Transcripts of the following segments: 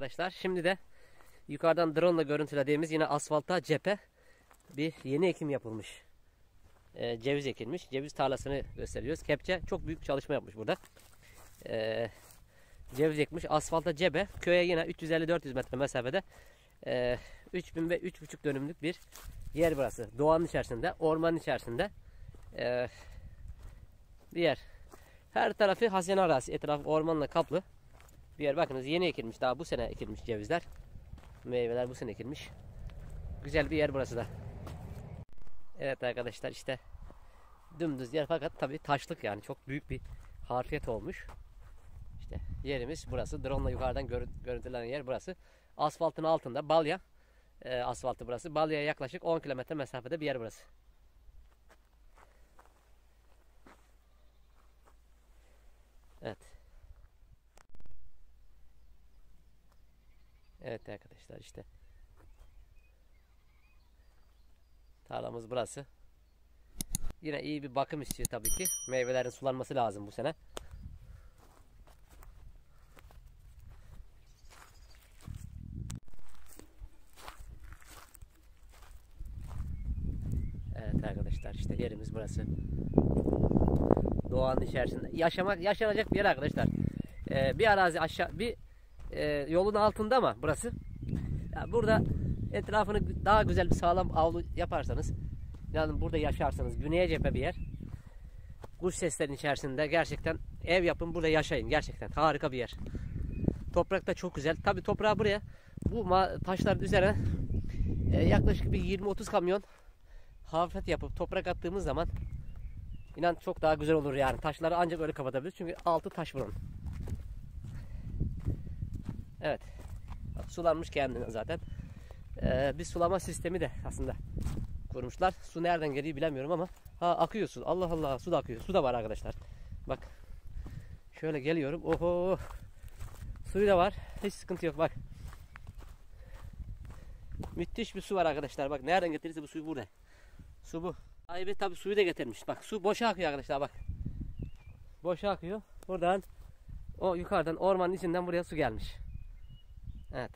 arkadaşlar. Şimdi de yukarıdan drone ile görüntülediğimiz yine asfalta cephe bir yeni ekim yapılmış. Ceviz ekilmiş. Ceviz tarlasını gösteriyoruz. Kepçe çok büyük çalışma yapmış burada. Ceviz ekmiş. Asfalta cephe. Köye yine 350-400 metre mesafede 3000 ve 3,5 dönümlük bir yer burası. Doğanın içerisinde, ormanın içerisinde bir yer. Her tarafı hazine arazisi. Etrafı ormanla kaplı bir yer. Bakınız yeni ekilmiş. Daha bu sene ekilmiş cevizler. Meyveler bu sene ekilmiş. Güzel bir yer burası da. Evet arkadaşlar, işte dümdüz yer fakat tabii taşlık, yani çok büyük bir harfiyet olmuş. İşte yerimiz burası. Drone ile yukarıdan görüntülenen yer burası. Asfaltın altında Balya asfaltı burası. Balya'ya yaklaşık 10 kilometre mesafede bir yer burası. Evet. Evet arkadaşlar, işte tarlamız burası. Yine iyi bir bakım istiyor tabii ki. Meyvelerin sulanması lazım bu sene. Evet arkadaşlar, işte yerimiz burası. Doğanın içerisinde yaşanacak bir yer arkadaşlar. Bir arazi aşağı, bir yolun altında ama burası. Yani burada etrafını daha güzel bir sağlam avlu yaparsanız, yani burada yaşarsanız, güneye cephe bir yer. Kuş seslerinin içerisinde gerçekten ev yapın, burada yaşayın. Gerçekten harika bir yer. Toprak da çok güzel. Tabii toprağı buraya, bu taşların üzerine yaklaşık bir 20-30 kamyon hafiflet yapıp toprak attığımız zaman inan çok daha güzel olur yani. Taşları ancak öyle kapatabiliriz. Çünkü altı taş buranın. Evet. Bak, sulanmış kendine zaten. Bir sulama sistemi de aslında kurmuşlar. Su nereden geliyor bilemiyorum ama akıyor su. Allah Allah, su da akıyor. Su da var arkadaşlar. Bak. Şöyle geliyorum. Oho. Suyu da var. Hiç sıkıntı yok bak. Müthiş bir su var arkadaşlar. Bak nereden getirirse bu suyu burada. Su bu. Sahibi tabi suyu da getirmiş. Bak su boşa akıyor arkadaşlar bak. Boşa akıyor. Buradan o yukarıdan ormanın içinden buraya su gelmiş. Evet.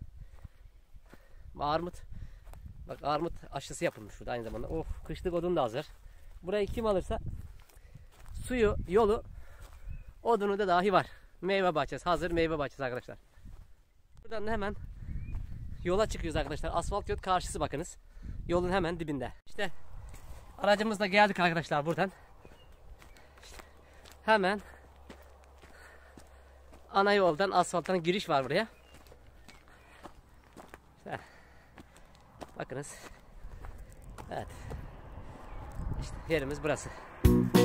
Armut. Bak armut aşısı yapılmış burada aynı zamanda. Oh, kışlık odun da hazır. Burayı kim alırsa suyu, yolu, odunu da dahi var. Meyve bahçesi, hazır meyve bahçesi arkadaşlar. Buradan da hemen yola çıkıyoruz arkadaşlar. Asfalt yol karşısı bakınız. Yolun hemen dibinde. İşte aracımızla geldik arkadaşlar buradan. İşte hemen ana yoldan, asfalttan giriş var buraya. İşte bakınız. Evet. İşte yerimiz burası.